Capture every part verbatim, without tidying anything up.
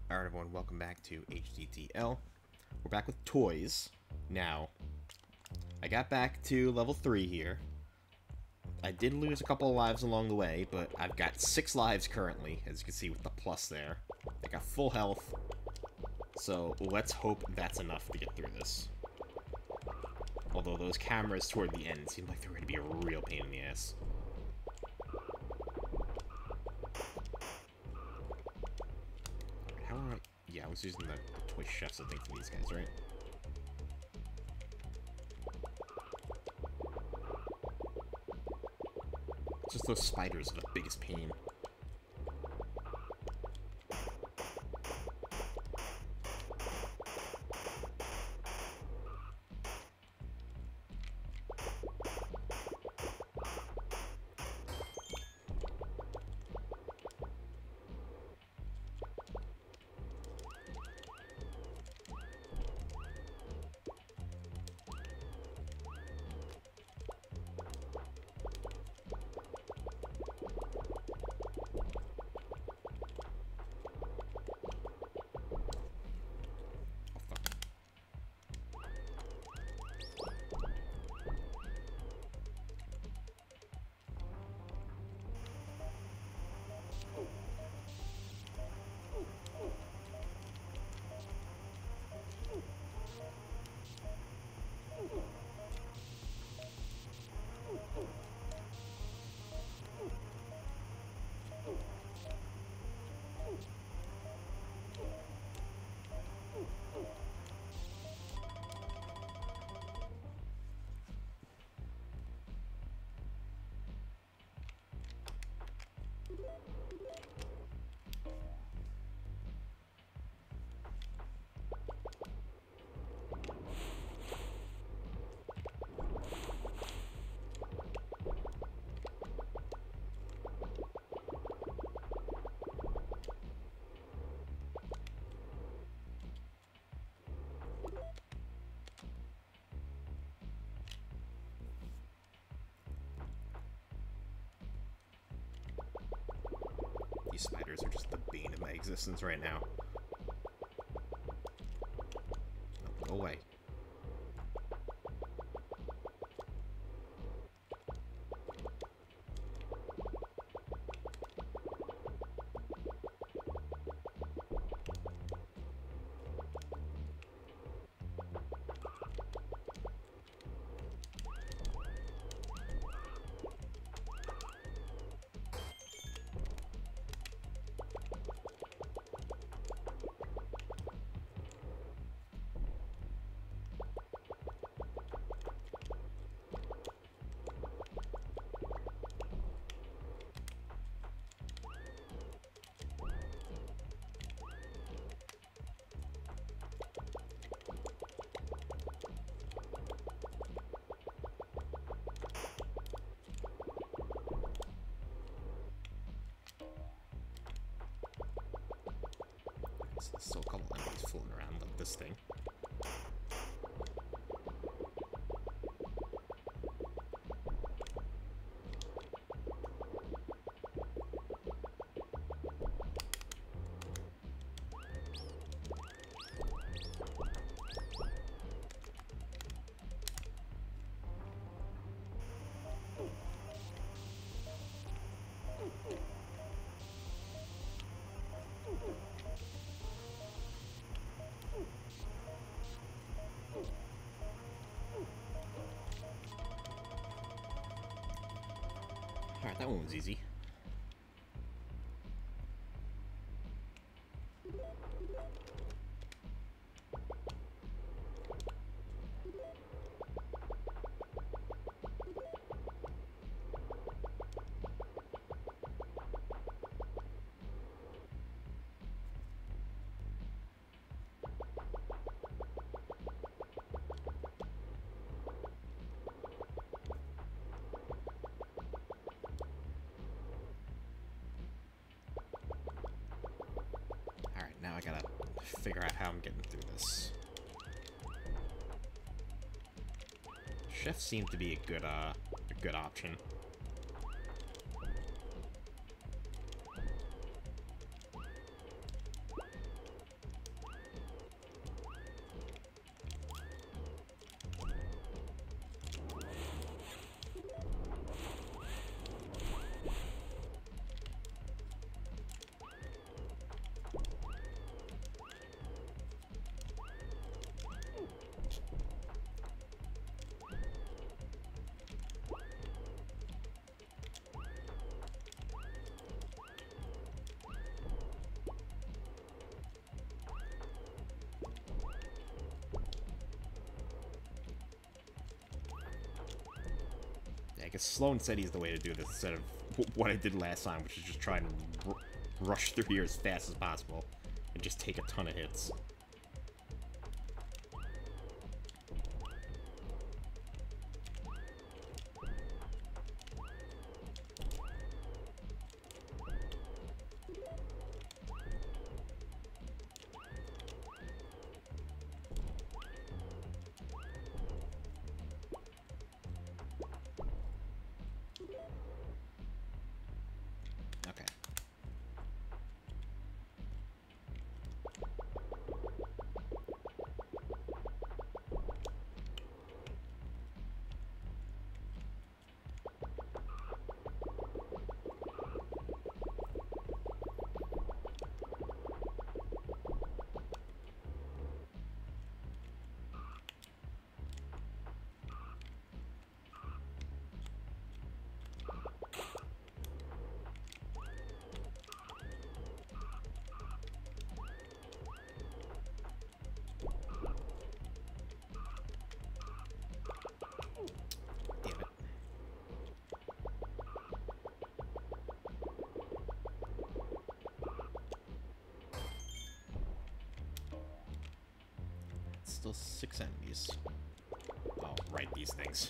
Alright everyone, welcome back to H D T L. We're back with toys. Now, I got back to level three here. I did lose a couple of lives along the way, but I've got six lives currently, as you can see with the plus there. I got full health, so let's hope that's enough to get through this. Although those cameras toward the end seemed like they were going to be a real pain in the ass. How am I... Yeah, I was using the, the toy chefs, I think, for these guys, right? Just those spiders are the biggest pain. These spiders are just the bane of my existence right now. Oh, go away. There's still a couple enemies floating around like this thing. Alright, that one was easy. Now I gotta figure out how I'm getting through this. Chefs seem to be a good, uh, a good option. Because slow and steady is the way to do this, instead of what I did last time, which is just try and r rush through here as fast as possible and just take a ton of hits. Still six enemies. Oh, right, these things.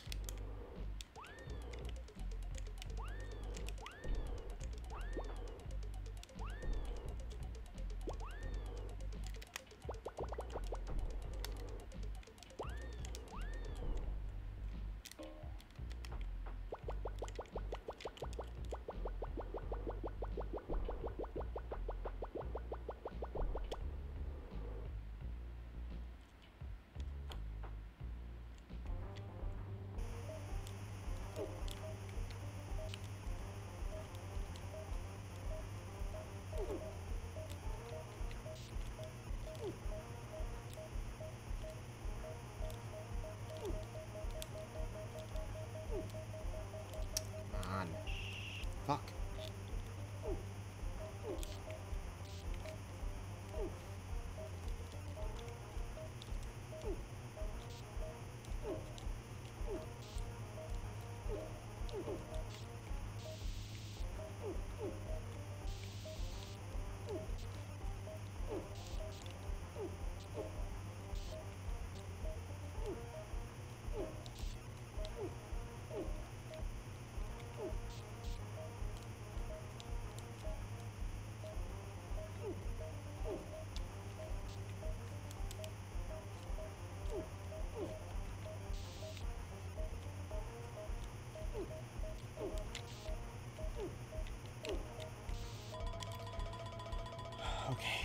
Fuck. Okay.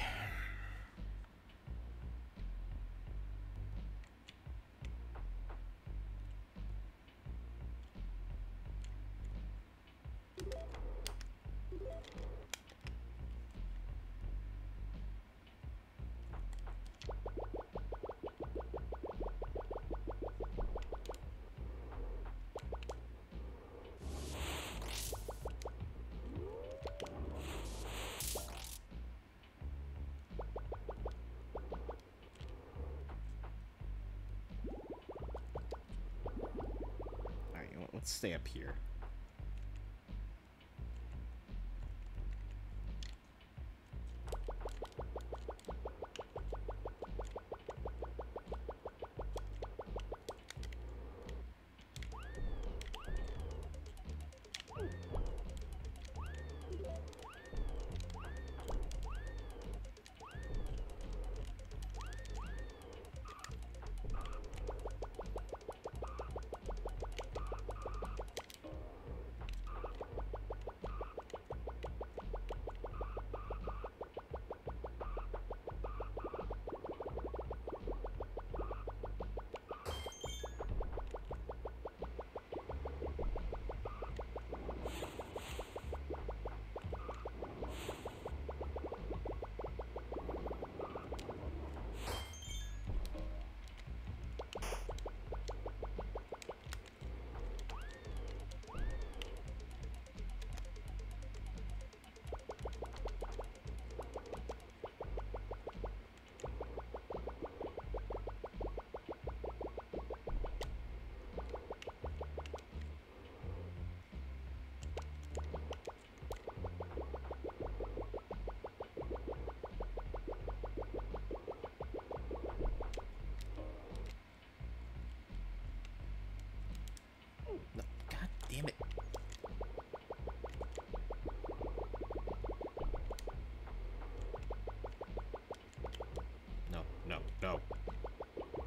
Let's stay up here.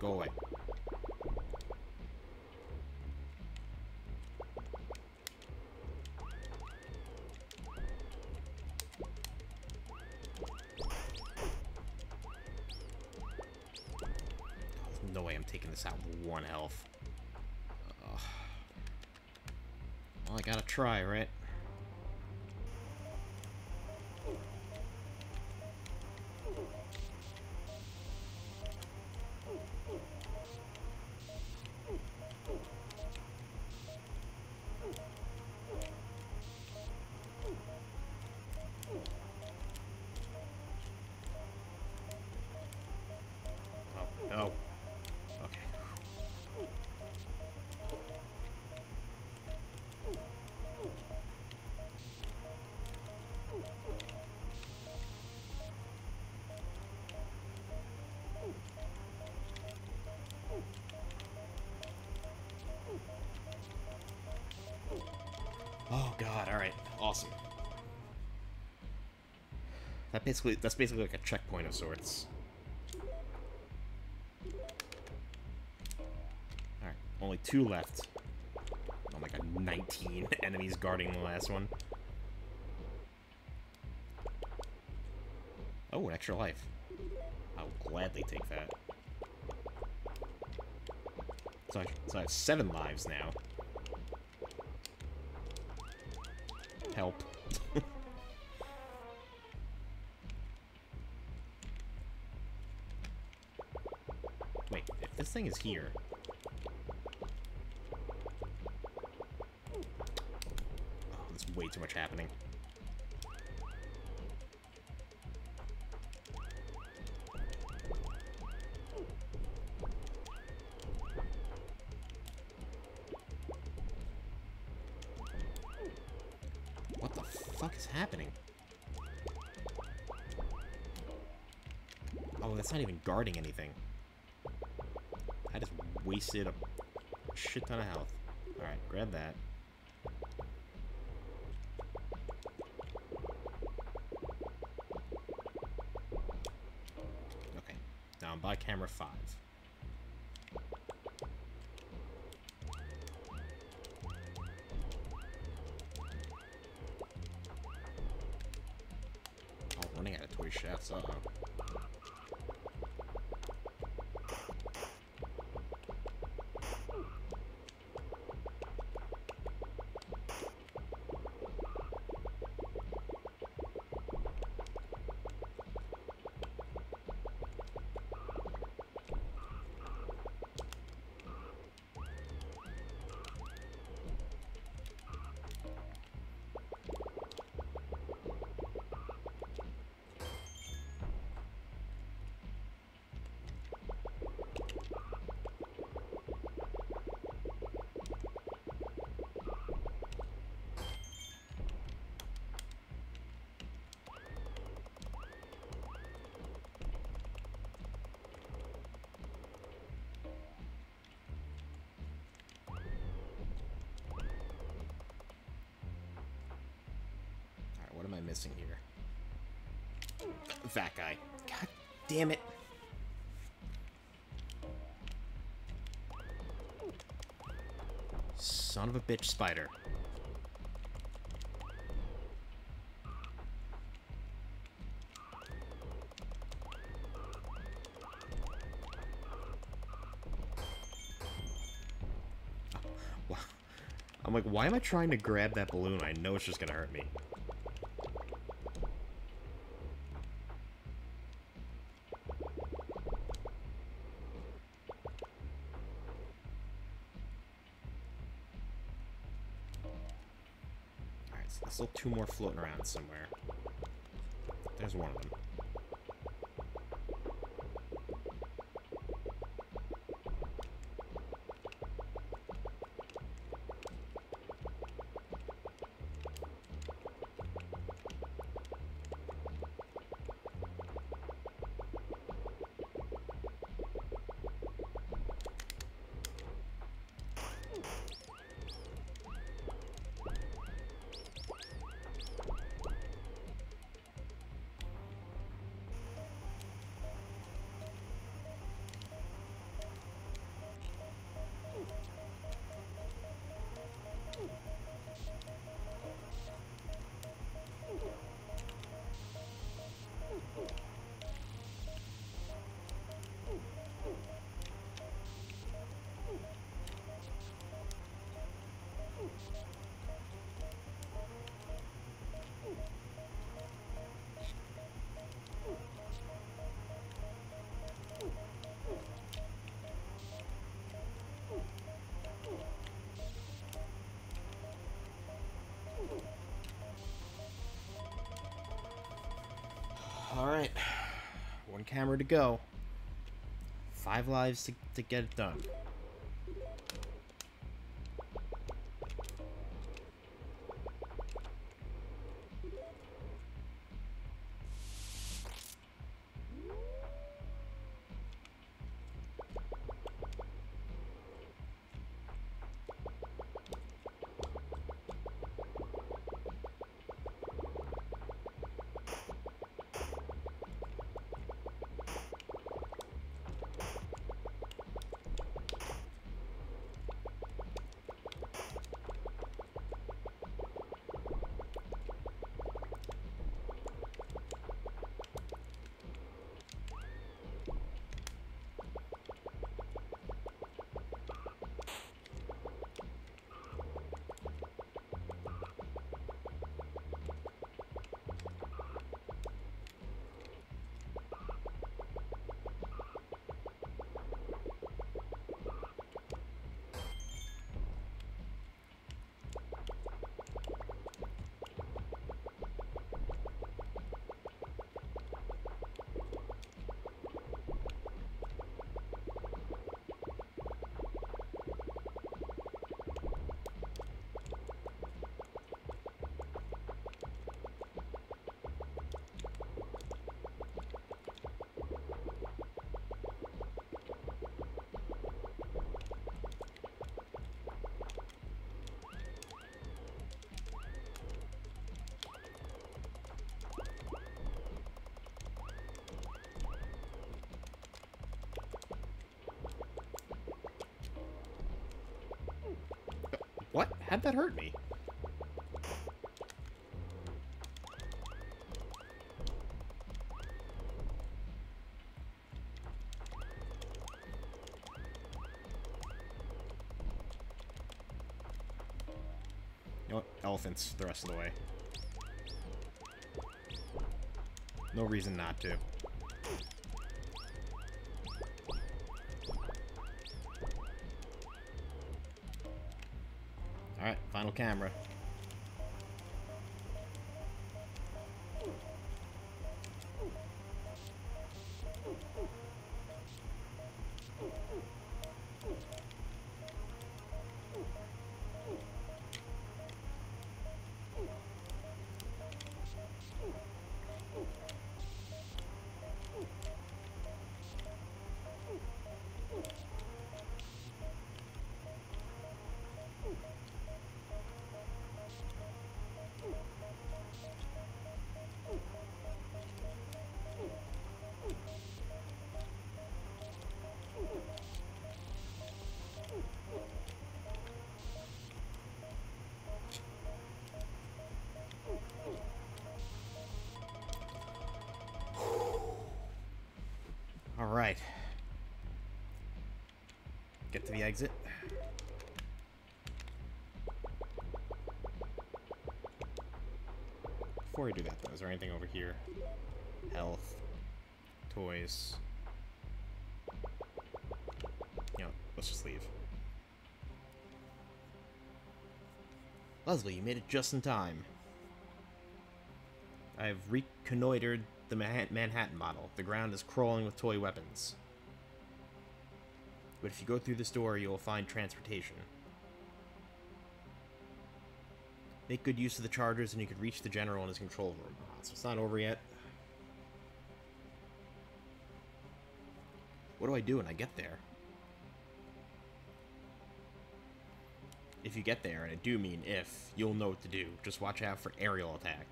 Go away. No way I'm taking this out with one health. Ugh. Well, I gotta try, right? Oh, no. Okay. Oh god, alright. Awesome. That basically that's basically like a checkpoint of sorts. Alright, only two left. Oh my god, nineteen enemies guarding the last one. Oh, an extra life. I'll gladly take that. So I, so I have seven lives now. Help. Wait, if this thing is here... Oh, there's way too much happening. What the fuck is happening? Oh, that's not even guarding anything. I just wasted a shit ton of health. Alright, grab that. Okay, now I'm by camera five. Oh, running out of toy shafts, uh-oh. What am I missing here? That guy. God damn it. Son of a bitch spider. Oh, I'm like, why am I trying to grab that balloon? I know it's just gonna hurt me. There's still two more floating around somewhere. There's one of them. Alright. One camera to go. Five lives to, to get it done. What? How'd that hurt me? You know what? Elephants the rest of the way. No reason not to. Alright, final camera. Alright. Get to the exit. Before we do that, though, is there anything over here? Health. Toys. You know, let's just leave. Leslie, you made it just in time. I've reconnoitered the Manhattan model. The ground is crawling with toy weapons. But if you go through this door, you will find transportation. Make good use of the chargers and you could reach the general in his control room. Ah, so it's not over yet. What do I do when I get there? If you get there, and I do mean if, you'll know what to do. Just watch out for aerial attack.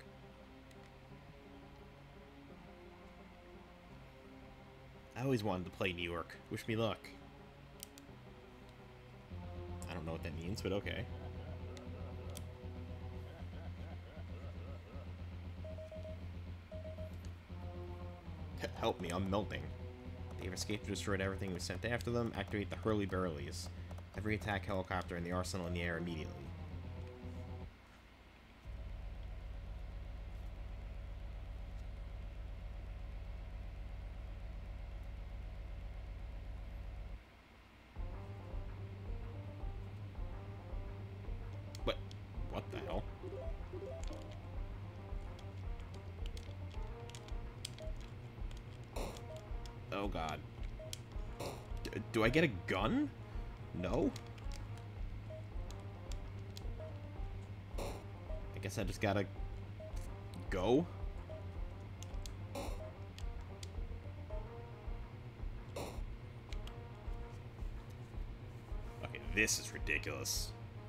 I always wanted to play New York. Wish me luck. I don't know what that means, but okay. Help me, I'm melting. They've escaped or destroyed everything we sent after them. Activate the Hurly-Burlies. Every attack helicopter in the arsenal in the air immediately. What? What the hell? Oh, God. D do I get a gun? No? I guess I just gotta go? Okay, this is ridiculous.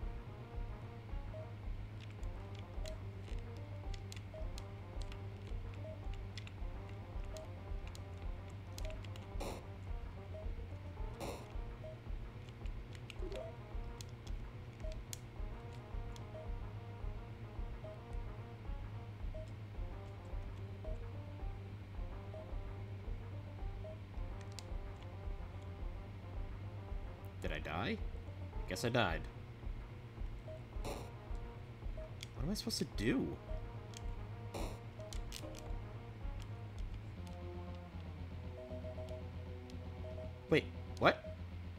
Did I die? Guess I died. What am I supposed to do? Wait, what?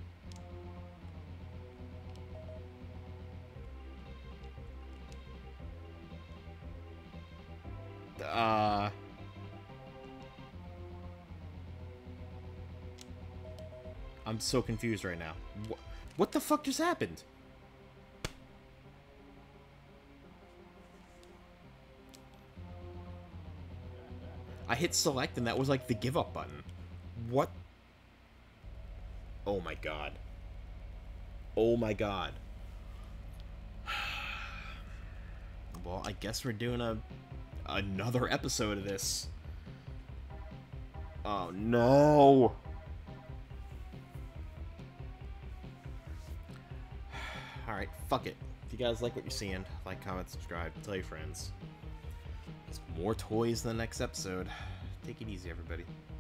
Uh... I'm so confused right now. What, what the fuck just happened? I hit select and that was like the give up button. What? Oh my god. Oh my god. Well, I guess we're doing a another episode of this. Oh no. Alright, fuck it. If you guys like what you're seeing, like, comment, subscribe, tell your friends. There's more toys in the next episode. Take it easy, everybody.